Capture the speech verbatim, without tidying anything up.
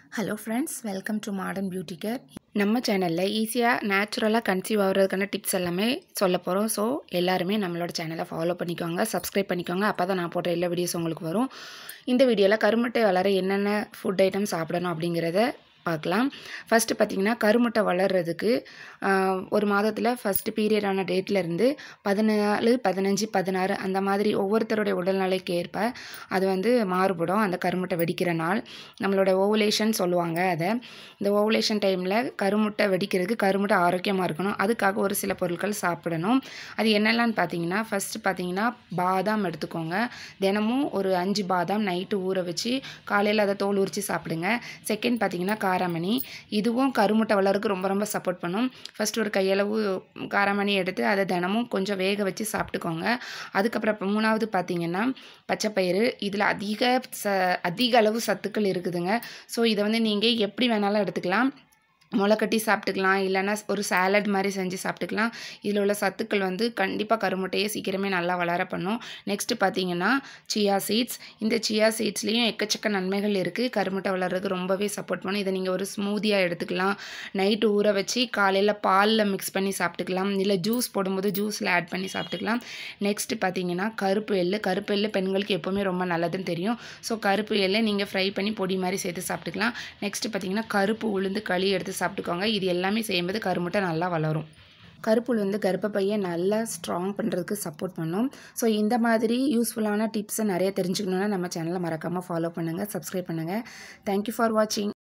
Hello friends, welcome to modern beauty care. நம்ம சேனலில் ஈஸியாக நேச்சுரலாக கன்சீவ் ஆகிறதுக்கான டிப்ஸ் எல்லாமே சொல்ல போகிறோம். ஸோ எல்லாருமே நம்மளோட சேனலை ஃபாலோ பண்ணிக்கோங்க, சப்ஸ்கிரைப் பண்ணிக்கோங்க. அப்போ தான் நான் போட்ட எல்லா வீடியோஸ் உங்களுக்கு வரும். இந்த வீடியோவில் கருமுட்டை வளர என்னென்ன ஃபுட் ஐட்டம் சாப்பிடணும் அப்படிங்கிறத பார்க்கலாம். ஃபஸ்ட்டு பார்த்திங்கன்னா, கருமுட்டை வளர்கிறதுக்கு ஒரு மாதத்தில் ஃபஸ்ட்டு பீரியடான டேட்லேருந்து பதினாலு பதினஞ்சு பதினாறு அந்த மாதிரி ஒவ்வொருத்தருடைய உடல்நிலைக்கு ஏற்ப அது வந்து மாறுபடும். அந்த கருமுட்டை வெடிக்கிற நாள் நம்மளோட ஓவுலேஷன் சொல்லுவாங்க. அதை இந்த ஓவுலேஷன் டைமில் கருமுட்டை வெடிக்கிறதுக்கு கருமுட்டை ஆரோக்கியமாக இருக்கணும். அதுக்காக ஒரு சில பொருட்கள் சாப்பிடணும். அது என்னெல்லாம்னு பார்த்தீங்கன்னா, ஃபஸ்ட்டு பார்த்தீங்கன்னா பாதாம் எடுத்துக்கோங்க. தினமும் ஒரு அஞ்சு பாதாம் நைட்டு ஊற வச்சு காலையில் அதை தோல் உரித்து சாப்பிடுங்க. செகண்ட் பார்த்தீங்கன்னா காராமணி. இதுவும் கருமுட்டை வளருக்கு ரொம்ப ரொம்ப சப்போர்ட் பண்ணும். ஃபஸ்ட்டு ஒரு கையளவு காராமணி எடுத்து அதை தினமும் கொஞ்சம் வேக வச்சு சாப்பிட்டுக்கோங்க. அதுக்கப்புறம் இப்போ மூணாவது பார்த்தீங்கன்னா பச்சைப்பயிறு. இதில் அதிக ச அதிக அளவு சத்துக்கள் இருக்குதுங்க. ஸோ இதை வந்து நீங்கள் எப்படி வேணாலும் எடுத்துக்கலாம். முளைக்கட்டி சாப்பிட்டுக்கலாம், இல்லைன்னா ஒரு சாலட் மாதிரி செஞ்சு சாப்பிட்டுக்கலாம். இதில் உள்ள சத்துக்கள் வந்து கண்டிப்பாக கருமுட்டையை சீக்கிரமே நல்லா வளர பண்ணும். நெக்ஸ்ட்டு பார்த்தீங்கன்னா சியா சீட்ஸ். இந்த சியா சீட்ஸ்லேயும் எக்கச்சக்க நன்மைகள் இருக்குது. கருமுட்டை வளர்றதுக்கு ரொம்பவே சப்போர்ட் பண்ணும். இதை நீங்கள் ஒரு ஸ்மூதியாக எடுத்துக்கலாம். நைட்டு ஊற வச்சு காலையில் பாலில் மிக்ஸ் பண்ணி சாப்பிட்டுக்கலாம், இல்லை ஜூஸ் போடும்போது ஜூஸில் ஆட் பண்ணி சாப்பிட்டுக்கலாம். நெக்ஸ்ட்டு பார்த்தீங்கன்னா கருப்பு எள்ளு. கருப்பு எள்ளு பெண்களுக்கு எப்போவுமே ரொம்ப நல்லதுன்னு தெரியும். ஸோ கருப்பு எள்ளை நீங்கள் ஃப்ரை பண்ணி பொடி மாதிரி சேர்த்து சாப்பிட்டுக்கலாம். நெக்ஸ்ட்டு பார்த்தீங்கன்னா கருப்பு உளுந்து களி எடுத்து சாப்பிட்டுக்கோங்க. இது எல்லாமே செய்யும்போது கருமுட்டை நல்லா வளரும். கருப்பு உளுந்து கர்ப்பப்பையை நல்லா ஸ்ட்ராங் பண்ணுறதுக்கு சப்போர்ட் பண்ணும். ஸோ இந்த மாதிரி யூஸ்ஃபுல்லான டிப்ஸை நிறைய தெரிஞ்சுக்கணுன்னா நம்ம சேனலை மறக்காமல் ஃபாலோ பண்ணுங்கள், சப்ஸ்கிரைப் பண்ணுங்கள். தேங்க்யூ ஃபார் வாட்சிங்.